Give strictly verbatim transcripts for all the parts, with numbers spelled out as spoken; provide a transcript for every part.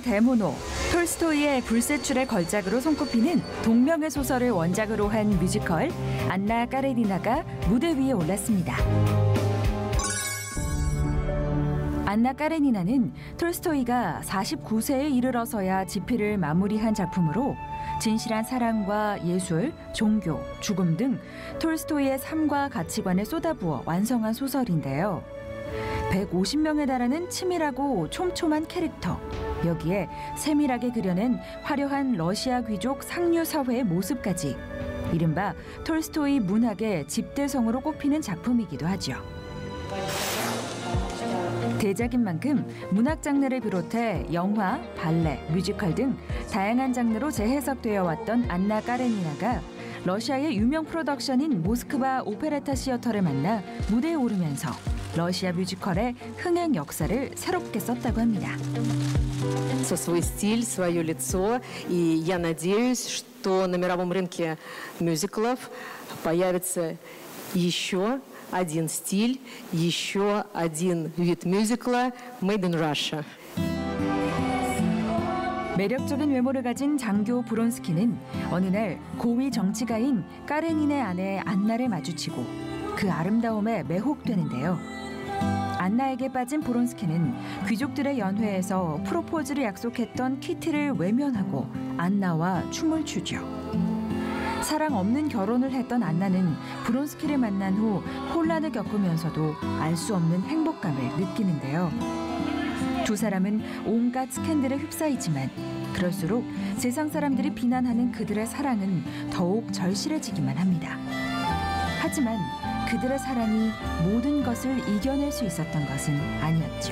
대문호, 톨스토이의 불세출의 걸작으로 손꼽히는 동명의 소설을 원작으로 한 뮤지컬 안나 까레니나가 무대 위에 올랐습니다. 안나 까레니나는 톨스토이가 사십구 세에 이르러서야 집필을 마무리한 작품으로 진실한 사랑과 예술, 종교, 죽음 등 톨스토이의 삶과 가치관을 쏟아부어 완성한 소설인데요. 백오십 명에 달하는 치밀하고 촘촘한 캐릭터, 여기에 세밀하게 그려낸 화려한 러시아 귀족 상류 사회의 모습까지 이른바 톨스토이 문학의 집대성으로 꼽히는 작품이기도 하죠. 대작인 만큼 문학 장르를 비롯해 영화, 발레, 뮤지컬 등 다양한 장르로 재해석되어 왔던 안나 까레니나가 러시아의 유명 프로덕션인 모스크바 오페레타 시어터를 만나 무대에 오르면서 러시아 뮤지컬의 흥행 역사를 새롭게 썼다고 합니다. Свой стиль, свое лицо, и я надеюсь, что на мировом рынке мюзиклов появится еще один стиль, еще один вид мюзикла made in Russia. 매력적인 외모를 가진 장교 브론스키는 어느 날 고위 정치가인 까레닌의 아내 안나를 마주치고 그 아름다움에 매혹되는데요. 안나에게 빠진 브론스키는 귀족들의 연회에서 프로포즈를 약속했던 키티를 외면하고 안나와 춤을 추죠. 사랑 없는 결혼을 했던 안나는 브론스키를 만난 후 혼란을 겪으면서도 알 수 없는 행복감을 느끼는데요. 두 사람은 온갖 스캔들에 휩싸이지만 그럴수록 세상 사람들이 비난하는 그들의 사랑은 더욱 절실해지기만 합니다. 하지만 그들의 사랑이 모든 것을 이겨낼 수 있었던 것은 아니었죠.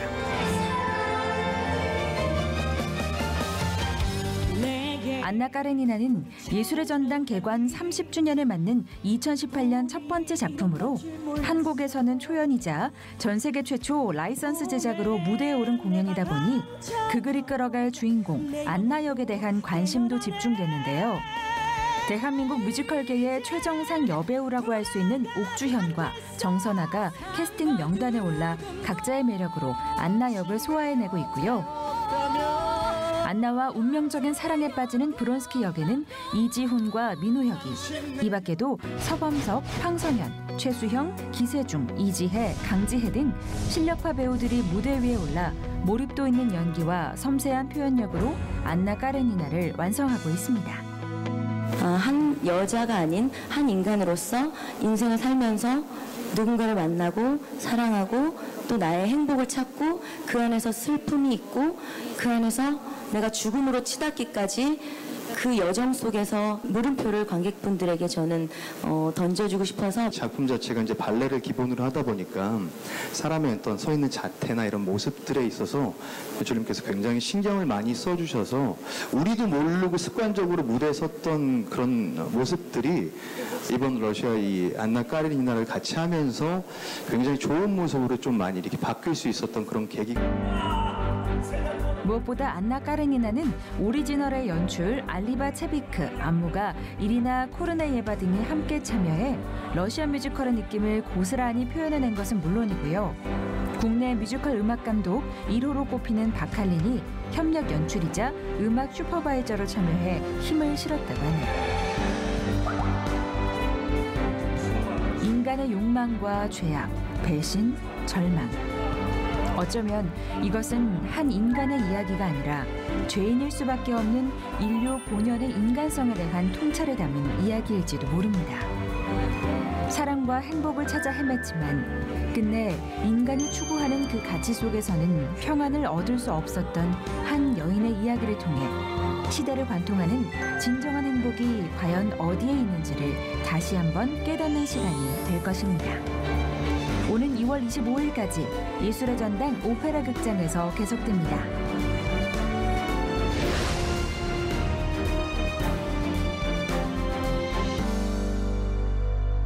안나 까레니나는 예술의 전당 개관 삼십 주년을 맞는 이천십팔 년 첫 번째 작품으로 한국에서는 초연이자 전 세계 최초 라이선스 제작으로 무대에 오른 공연이다 보니 극을 이끌어갈 주인공 안나 역에 대한 관심도 집중됐는데요. 대한민국 뮤지컬계의 최정상 여배우라고 할 수 있는 옥주현과 정선아가 캐스팅 명단에 올라 각자의 매력으로 안나 역을 소화해내고 있고요. 안나와 운명적인 사랑에 빠지는 브론스키 역에는 이지훈과 민우혁이, 이 밖에도 서범석, 황선현, 최수형, 기세중, 이지혜, 강지혜 등 실력파 배우들이 무대 위에 올라 몰입도 있는 연기와 섬세한 표현력으로 안나 까레니나를 완성하고 있습니다. 한 여자가 아닌 한 인간으로서 인생을 살면서 누군가를 만나고 사랑하고 또 나의 행복을 찾고 그 안에서 슬픔이 있고 그 안에서 내가 죽음으로 치닫기까지 그 여정 속에서 물음표를 관객분들에게 저는 어, 던져주고 싶어서 작품 자체가 이제 발레를 기본으로 하다 보니까 사람의 어떤 서 있는 자태나 이런 모습들에 있어서 교수님께서 굉장히 신경을 많이 써주셔서 우리도 모르고 습관적으로 무대에 섰던 그런 모습들이 이번 러시아 이 안나 까레니나를 같이 하면서 굉장히 좋은 모습으로 좀 많이 이렇게 바뀔 수 있었던 그런 계기가. 무엇보다 안나 까레니나는 오리지널의 연출 알리바 체비크, 안무가 이리나 코르네예바 등이 함께 참여해 러시아 뮤지컬의 느낌을 고스란히 표현해낸 것은 물론이고요. 국내 뮤지컬 음악 감독 일 호로 꼽히는 바칼린이 협력 연출이자 음악 슈퍼바이저로 참여해 힘을 실었다고 하네요. 인간의 욕망과 죄악, 배신, 절망. 어쩌면 이것은 한 인간의 이야기가 아니라 죄인일 수밖에 없는 인류 본연의 인간성에 대한 통찰을 담은 이야기일지도 모릅니다. 사랑과 행복을 찾아 헤맸지만 끝내 인간이 추구하는 그 가치 속에서는 평안을 얻을 수 없었던 한 여인의 이야기를 통해 시대를 관통하는 진정한 행복이 과연 어디에 있는지를 다시 한번 깨닫는 시간이 될 것입니다. 오는 이월 이십오일까지 예술의 전당 오페라 극장에서 계속됩니다.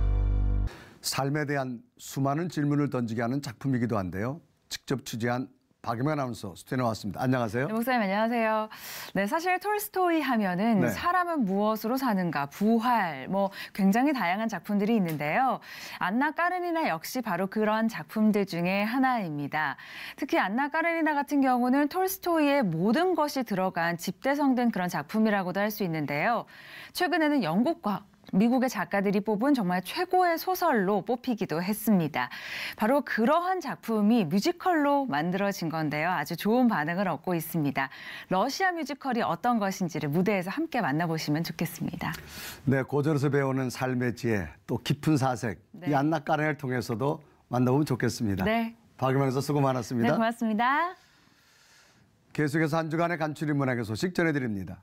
삶에 대한 수많은 질문을 던지게 하는 작품이기도 한데요. 직접 취재한 박유명 아나운서 스튜디오에 나왔습니다. 안녕하세요. 네, 목사님 안녕하세요. 네, 사실 톨스토이 하면은 네. 사람은 무엇으로 사는가, 부활, 뭐 굉장히 다양한 작품들이 있는데요. 안나 까레니나 역시 바로 그런 작품들 중에 하나입니다. 특히 안나 까레니나 같은 경우는 톨스토이의 모든 것이 들어간 집대성된 그런 작품이라고도 할 수 있는데요. 최근에는 영국과 미국의 작가들이 뽑은 정말 최고의 소설로 뽑히기도 했습니다. 바로 그러한 작품이 뮤지컬로 만들어진 건데요. 아주 좋은 반응을 얻고 있습니다. 러시아 뮤지컬이 어떤 것인지를 무대에서 함께 만나보시면 좋겠습니다. 네, 고전에서 배우는 삶의 지혜, 또 깊은 사색, 네. 이 안나 까레니를 통해서도 만나보면 좋겠습니다. 네. 박유명 아나운서 수고 많았습니다. 네, 고맙습니다. 계속해서 한 주간의 간추린 문학의 소식 전해드립니다.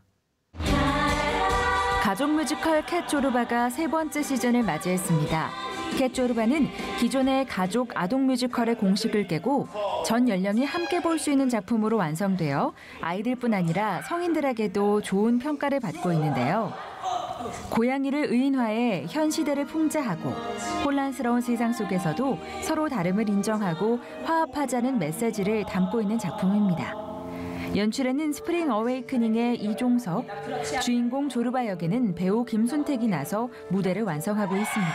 가족 뮤지컬 캣 조르바가 세 번째 시즌을 맞이했습니다. 캣 조르바는 기존의 가족 아동 뮤지컬의 공식을 깨고 전 연령이 함께 볼 수 있는 작품으로 완성되어 아이들뿐 아니라 성인들에게도 좋은 평가를 받고 있는데요. 고양이를 의인화해 현 시대를 풍자하고 혼란스러운 세상 속에서도 서로 다름을 인정하고 화합하자는 메시지를 담고 있는 작품입니다. 연출에는 스프링 어웨이크닝의 이종석, 주인공 조르바 역에는 배우 김순택이 나서 무대를 완성하고 있습니다.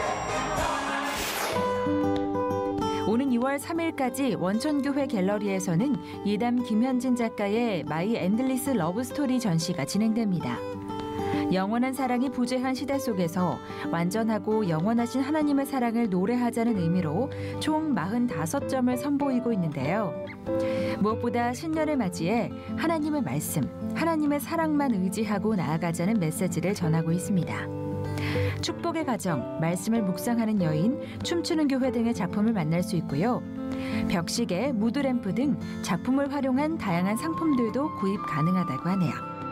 오는 이월 삼일까지 원천교회 갤러리에서는 예담 김현진 작가의 마이 엔들리스 러브스토리 전시가 진행됩니다. 영원한 사랑이 부재한 시대 속에서 완전하고 영원하신 하나님의 사랑을 노래하자는 의미로 총 사십오 점을 선보이고 있는데요. 무엇보다 신년을 맞이해 하나님의 말씀, 하나님의 사랑만 의지하고 나아가자는 메시지를 전하고 있습니다. 축복의 가정, 말씀을 묵상하는 여인, 춤추는 교회 등의 작품을 만날 수 있고요. 벽시계, 무드램프 등 작품을 활용한 다양한 상품들도 구입 가능하다고 하네요.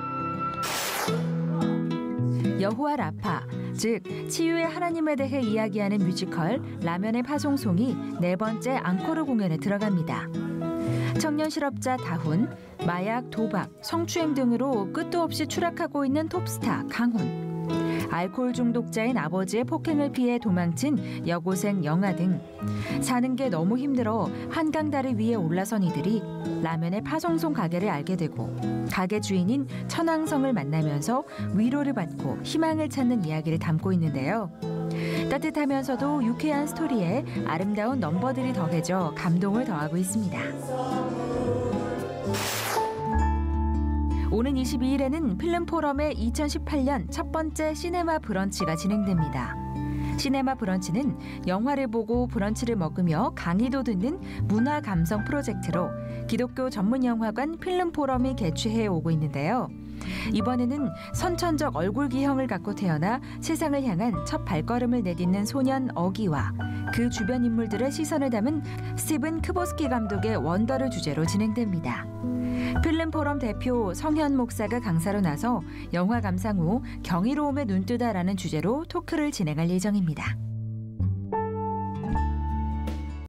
여호와 라파, 즉 치유의 하나님에 대해 이야기하는 뮤지컬 라면의 파송송이 네 번째 앙코르 공연에 들어갑니다. 청년 실업자 다훈, 마약, 도박, 성추행 등으로 끝도 없이 추락하고 있는 톱스타 강훈, 알코올 중독자인 아버지의 폭행을 피해 도망친 여고생 영아 등 사는 게 너무 힘들어 한강다리 위에 올라선 이들이 라면의 파송송 가게를 알게 되고 가게 주인인 천왕성을 만나면서 위로를 받고 희망을 찾는 이야기를 담고 있는데요. 따뜻하면서도 유쾌한 스토리에 아름다운 넘버들이 더해져 감동을 더하고 있습니다. 오는 이십이일에는 필름포럼의 이천십팔 년 첫 번째 시네마 브런치가 진행됩니다. 시네마 브런치는 영화를 보고 브런치를 먹으며 강의도 듣는 문화 감성 프로젝트로 기독교 전문 영화관 필름포럼이 개최해 오고 있는데요. 이번에는 선천적 얼굴 기형을 갖고 태어나 세상을 향한 첫 발걸음을 내딛는 소년 어기와 그 주변 인물들의 시선을 담은 스티븐 크보스키 감독의 원더를 주제로 진행됩니다. 필름포럼 대표 성현 목사가 강사로 나서 영화 감상 후 경이로움에 눈뜨다라는 주제로 토크를 진행할 예정입니다.